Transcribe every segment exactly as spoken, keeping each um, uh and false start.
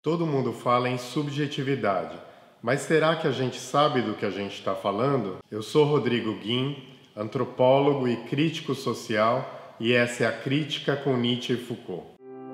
Todo mundo fala em subjetividade, mas será que a gente sabe do que a gente está falando? Eu sou Rodrigo Guim, antropólogo e crítico social, e essa é a Crítica com Nietzsche e Foucault.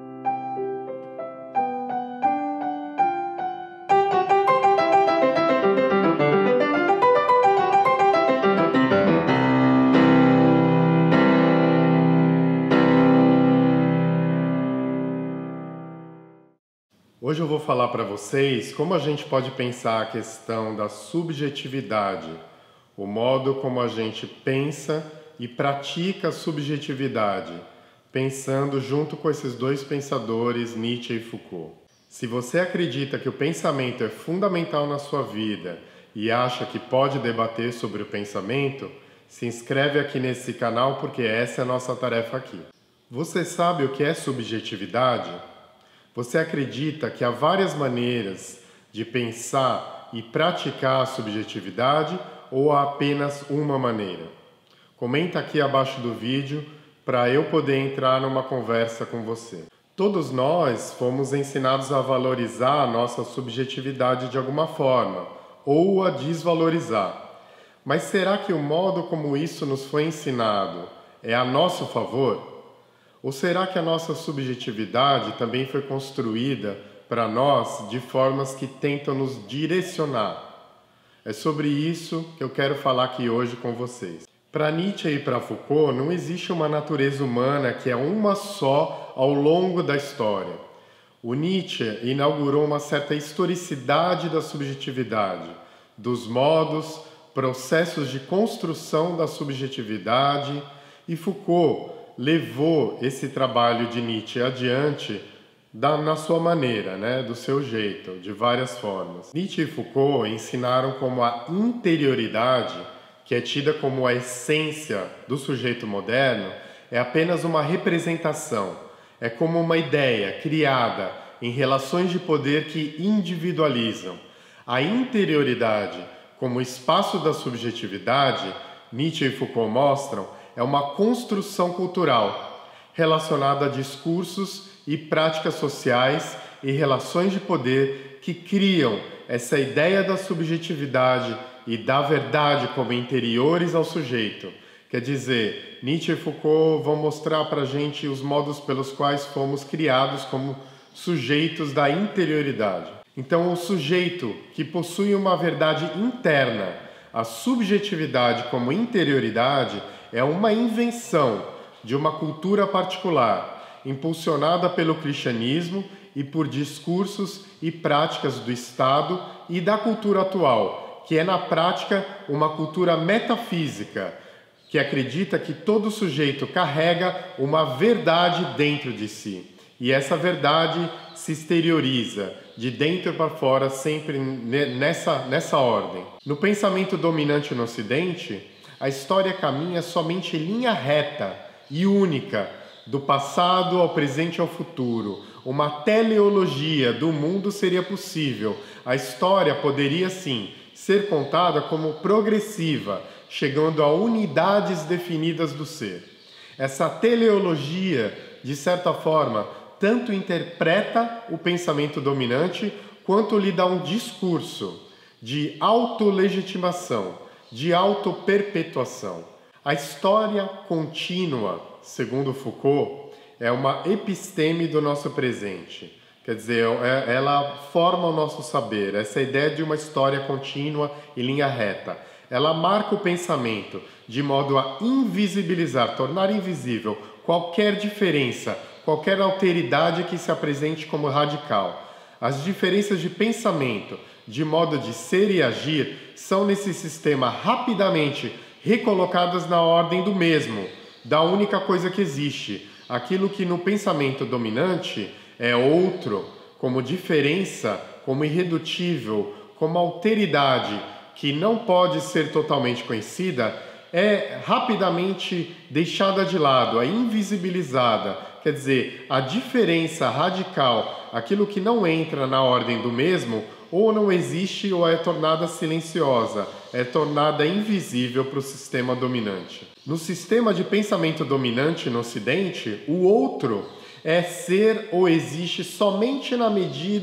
Hoje eu vou falar para vocês como a gente pode pensar a questão da subjetividade, o modo como a gente pensa e pratica a subjetividade, pensando junto com esses dois pensadores, Nietzsche e Foucault. Se você acredita que o pensamento é fundamental na sua vida e acha que pode debater sobre o pensamento, se inscreve aqui nesse canal porque essa é a nossa tarefa aqui. Você sabe o que é subjetividade? Você acredita que há várias maneiras de pensar e praticar a subjetividade ou há apenas uma maneira? Comenta aqui abaixo do vídeo para eu poder entrar numa conversa com você. Todos nós fomos ensinados a valorizar a nossa subjetividade de alguma forma ou a desvalorizar. Mas será que o modo como isso nos foi ensinado é a nosso favor? Ou será que a nossa subjetividade também foi construída para nós de formas que tentam nos direcionar? É sobre isso que eu quero falar aqui hoje com vocês. Para Nietzsche e para Foucault, não existe uma natureza humana que é uma só ao longo da história. O Nietzsche inaugurou uma certa historicidade da subjetividade, dos modos, processos de construção da subjetividade, e Foucault levou esse trabalho de Nietzsche adiante da, na sua maneira, né, do seu jeito, de várias formas. Nietzsche e Foucault ensinaram como a interioridade, que é tida como a essência do sujeito moderno, é apenas uma representação, é como uma ideia criada em relações de poder que individualizam. A interioridade, como espaço da subjetividade, Nietzsche e Foucault mostram, é uma construção cultural relacionada a discursos e práticas sociais e relações de poder que criam essa ideia da subjetividade e da verdade como interiores ao sujeito. Quer dizer, Nietzsche e Foucault vão mostrar para a gente os modos pelos quais fomos criados como sujeitos da interioridade. Então, o sujeito que possui uma verdade interna, a subjetividade como interioridade, é uma invenção de uma cultura particular, impulsionada pelo cristianismo e por discursos e práticas do Estado e da cultura atual, que é na prática uma cultura metafísica, que acredita que todo sujeito carrega uma verdade dentro de si. E essa verdade se exterioriza, de dentro para fora, sempre nessa, nessa ordem. No pensamento dominante no Ocidente, a história caminha somente em linha reta e única, do passado ao presente e ao futuro. Uma teleologia do mundo seria possível. A história poderia, sim, ser contada como progressiva, chegando a unidades definidas do ser. Essa teleologia, de certa forma, tanto interpreta o pensamento dominante, quanto lhe dá um discurso de autolegitimação, de autoperpetuação. A história contínua, segundo Foucault, é uma episteme do nosso presente. Quer dizer, ela forma o nosso saber, essa ideia de uma história contínua e linha reta. Ela marca o pensamento de modo a invisibilizar, tornar invisível qualquer diferença, qualquer alteridade que se apresente como radical. As diferenças de pensamento, de modo de ser e agir, são nesse sistema rapidamente recolocadas na ordem do mesmo, da única coisa que existe. Aquilo que no pensamento dominante é outro, como diferença, como irredutível, como alteridade, que não pode ser totalmente conhecida, é rapidamente deixada de lado, é invisibilizada. Quer dizer, a diferença radical, aquilo que não entra na ordem do mesmo, ou não existe ou é tornada silenciosa, é tornada invisível para o sistema dominante. No sistema de pensamento dominante no Ocidente, o outro é ser ou existe somente na medida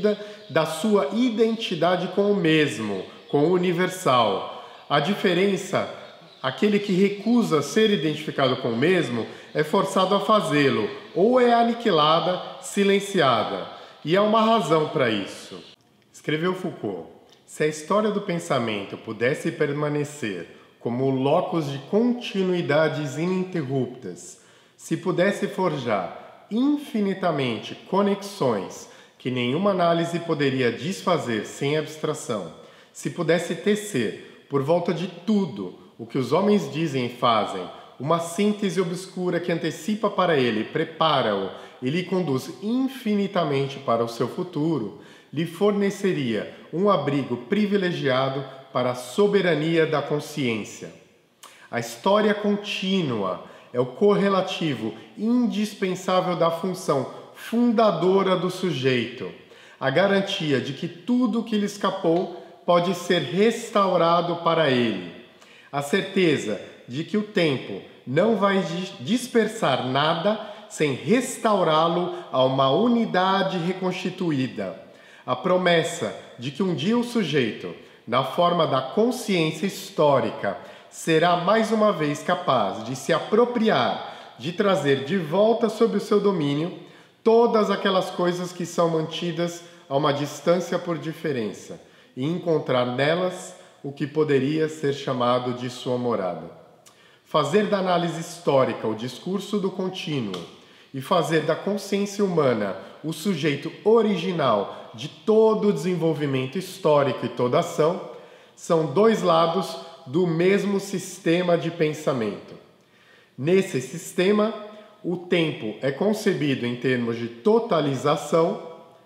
da sua identidade com o mesmo, com o universal. A diferença, aquele que recusa ser identificado com o mesmo é forçado a fazê-lo, ou é aniquilada, silenciada. E há uma razão para isso. Escreveu Foucault: se a história do pensamento pudesse permanecer como locus de continuidades ininterruptas, se pudesse forjar infinitamente conexões que nenhuma análise poderia desfazer sem abstração, se pudesse tecer, por volta de tudo o que os homens dizem e fazem, uma síntese obscura que antecipa para ele, prepara-o e lhe conduz infinitamente para o seu futuro, lhe forneceria um abrigo privilegiado para a soberania da consciência. A história contínua é o correlativo indispensável da função fundadora do sujeito, a garantia de que tudo o que lhe escapou pode ser restaurado para ele, a certeza de que o tempo não vai dispersar nada sem restaurá-lo a uma unidade reconstituída, a promessa de que um dia o sujeito, na forma da consciência histórica, será mais uma vez capaz de se apropriar, de trazer de volta sob o seu domínio todas aquelas coisas que são mantidas a uma distância por diferença e encontrar nelas o que poderia ser chamado de sua morada. Fazer da análise histórica o discurso do contínuo e fazer da consciência humana o sujeito original de todo o desenvolvimento histórico e toda ação são dois lados do mesmo sistema de pensamento. Nesse sistema, o tempo é concebido em termos de totalização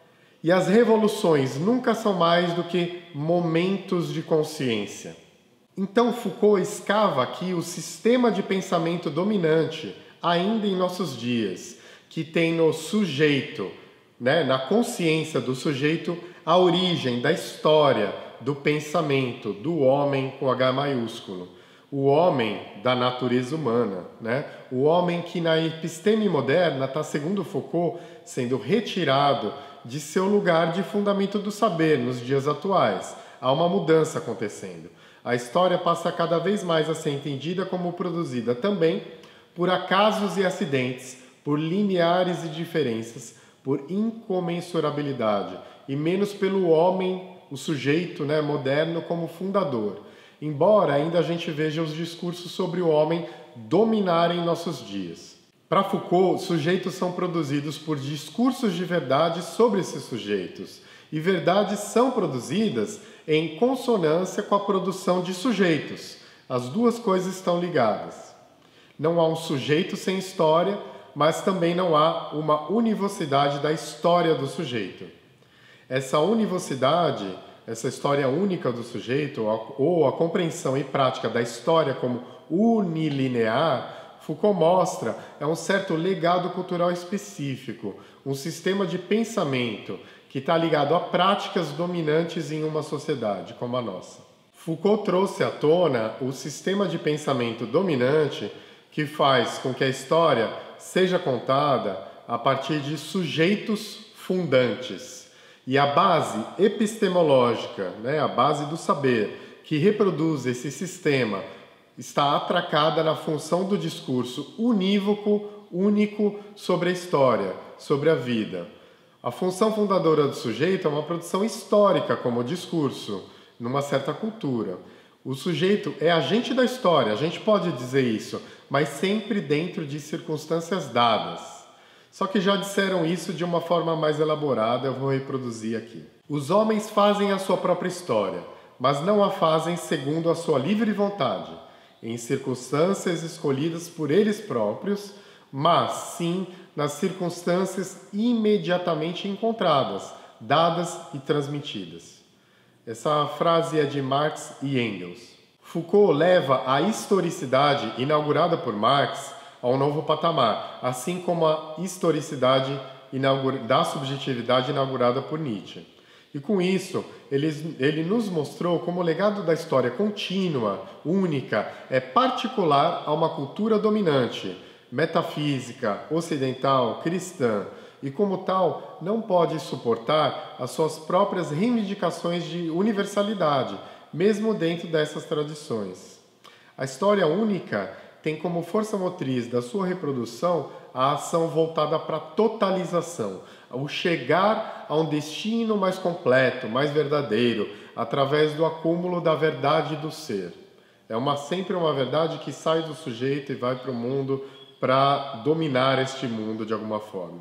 e as revoluções nunca são mais do que momentos de consciência. Então Foucault escava aqui o sistema de pensamento dominante ainda em nossos dias, que tem no sujeito, né, na consciência do sujeito, a origem da história, do pensamento, do homem com H maiúsculo. O homem da natureza humana, né? O homem que na episteme moderna está, segundo Foucault, sendo retirado de seu lugar de fundamento do saber nos dias atuais. Há uma mudança acontecendo. A história passa cada vez mais a ser entendida como produzida também por acasos e acidentes, por lineares e diferenças, por incomensurabilidade, e menos pelo homem, o sujeito, né, moderno, como fundador. Embora ainda a gente veja os discursos sobre o homem dominarem nossos dias. Para Foucault, sujeitos são produzidos por discursos de verdade sobre esses sujeitos, e verdades são produzidas em consonância com a produção de sujeitos. As duas coisas estão ligadas. Não há um sujeito sem história, mas também não há uma univocidade da história do sujeito. Essa univocidade, essa história única do sujeito, ou a compreensão e prática da história como unilinear, Foucault mostra, é um certo legado cultural específico, um sistema de pensamento que está ligado a práticas dominantes em uma sociedade como a nossa. Foucault trouxe à tona o sistema de pensamento dominante que faz com que a história seja contada a partir de sujeitos fundantes. E a base epistemológica, né, a base do saber, que reproduz esse sistema, está atracada na função do discurso unívoco, único sobre a história, sobre a vida. A função fundadora do sujeito é uma produção histórica como discurso, numa certa cultura. O sujeito é agente da história, a gente pode dizer isso, mas sempre dentro de circunstâncias dadas. Só que já disseram isso de uma forma mais elaborada, eu vou reproduzir aqui. Os homens fazem a sua própria história, mas não a fazem segundo a sua livre vontade, em circunstâncias escolhidas por eles próprios, mas sim nas circunstâncias imediatamente encontradas, dadas e transmitidas. Essa frase é de Marx e Engels. Foucault leva a historicidade inaugurada por Marx a um novo patamar, assim como a historicidade da subjetividade inaugurada por Nietzsche. E com isso, ele, ele nos mostrou como o legado da história contínua, única, é particular a uma cultura dominante, metafísica, ocidental, cristã, e, como tal, não pode suportar as suas próprias reivindicações de universalidade, mesmo dentro dessas tradições. A história única tem como força motriz da sua reprodução a ação voltada para a totalização, o chegar a um destino mais completo, mais verdadeiro, através do acúmulo da verdade do ser. É uma, sempre uma verdade que sai do sujeito e vai para o mundo para dominar este mundo de alguma forma.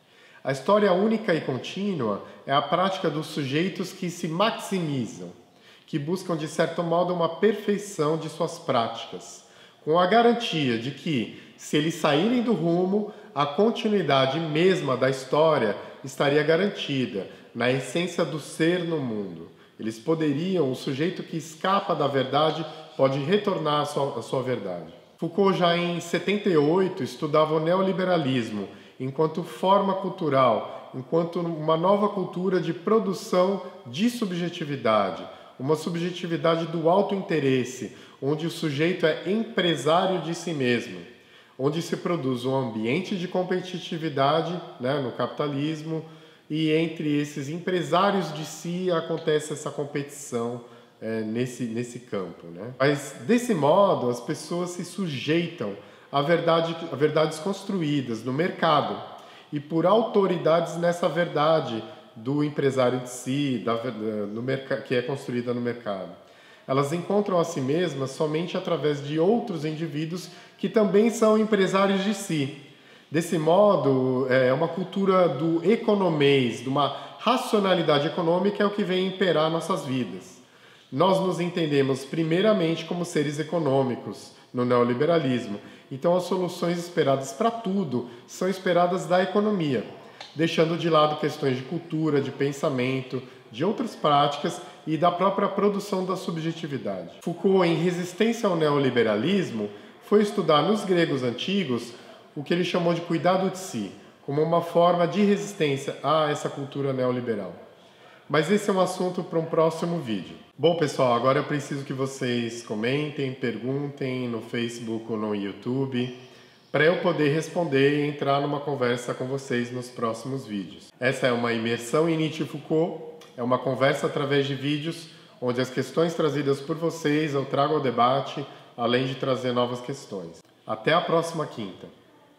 A história única e contínua é a prática dos sujeitos que se maximizam, que buscam de certo modo uma perfeição de suas práticas, com a garantia de que, se eles saírem do rumo, a continuidade mesma da história estaria garantida, na essência do ser no mundo. Eles poderiam, o sujeito que escapa da verdade pode retornar à sua, à sua verdade. Foucault, já em setenta e oito, estudava o neoliberalismo enquanto forma cultural, enquanto uma nova cultura de produção de subjetividade, uma subjetividade do autointeresse, onde o sujeito é empresário de si mesmo, onde se produz um ambiente de competitividade, né, no capitalismo, e entre esses empresários de si acontece essa competição é, nesse, nesse campo. Né? Mas, desse modo, as pessoas se sujeitam a, verdade, a verdades construídas no mercado e por autoridades nessa verdade do empresário de si, da, no, que é construída no mercado. Elas encontram a si mesmas somente através de outros indivíduos que também são empresários de si. Desse modo, é uma cultura do economês, de uma racionalidade econômica é o que vem imperar nossas vidas. Nós nos entendemos primeiramente como seres econômicos no neoliberalismo. Então, as soluções esperadas para tudo são esperadas da economia, deixando de lado questões de cultura, de pensamento, de outras práticas e da própria produção da subjetividade. Foucault, em Resistência ao Neoliberalismo, foi estudar nos gregos antigos o que ele chamou de cuidado de si, como uma forma de resistência a essa cultura neoliberal. Mas esse é um assunto para um próximo vídeo. Bom, pessoal, agora eu preciso que vocês comentem, perguntem no Facebook ou no YouTube, para eu poder responder e entrar numa conversa com vocês nos próximos vídeos. Essa é uma imersão em Nietzsche e Foucault, é uma conversa através de vídeos, onde as questões trazidas por vocês eu trago ao debate, além de trazer novas questões. Até a próxima quinta!